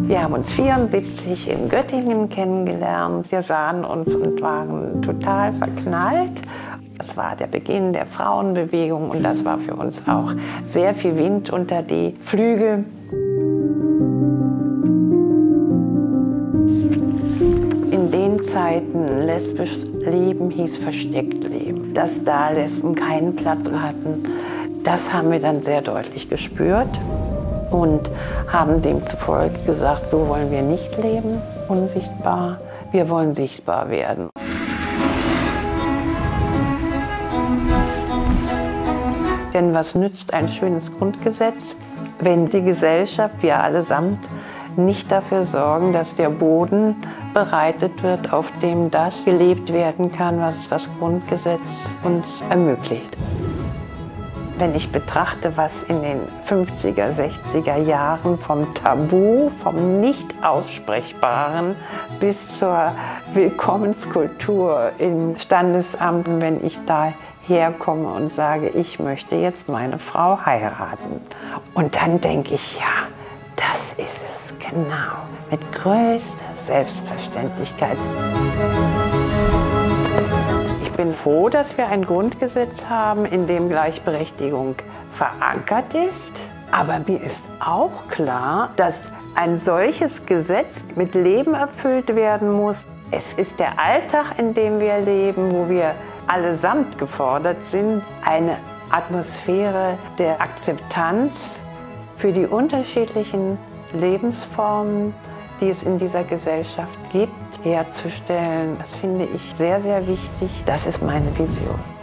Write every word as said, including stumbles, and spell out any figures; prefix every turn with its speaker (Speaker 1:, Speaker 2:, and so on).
Speaker 1: Wir haben uns vierundsiebzig in Göttingen kennengelernt. Wir sahen uns und waren total verknallt. Es war der Beginn der Frauenbewegung und das war für uns auch sehr viel Wind unter die Flügel. In den Zeiten lesbisch Leben hieß versteckt leben. Dass da Lesben keinen Platz hatten, das haben wir dann sehr deutlich gespürt und haben demzufolge gesagt, so wollen wir nicht leben, unsichtbar, wir wollen sichtbar werden. Denn was nützt ein schönes Grundgesetz, wenn die Gesellschaft, wir allesamt, nicht dafür sorgen, dass der Boden bereitet wird, auf dem das gelebt werden kann, was das Grundgesetz uns ermöglicht. Wenn ich betrachte, was in den fünfziger, sechziger Jahren vom Tabu, vom Nicht-Aussprechbaren bis zur Willkommenskultur im Standesamt, wenn ich da herkomme und sage, ich möchte jetzt meine Frau heiraten. Und dann denke ich, ja, das ist es, genau, mit größter Selbstverständlichkeit. Ich bin froh, dass wir ein Grundgesetz haben, in dem Gleichberechtigung verankert ist. Aber mir ist auch klar, dass ein solches Gesetz mit Leben erfüllt werden muss. Es ist der Alltag, in dem wir leben, wo wir allesamt gefordert sind, eine Atmosphäre der Akzeptanz für die unterschiedlichen Lebensformen, die es in dieser Gesellschaft gibt, herzustellen. Das finde ich sehr, sehr wichtig. Das ist meine Vision.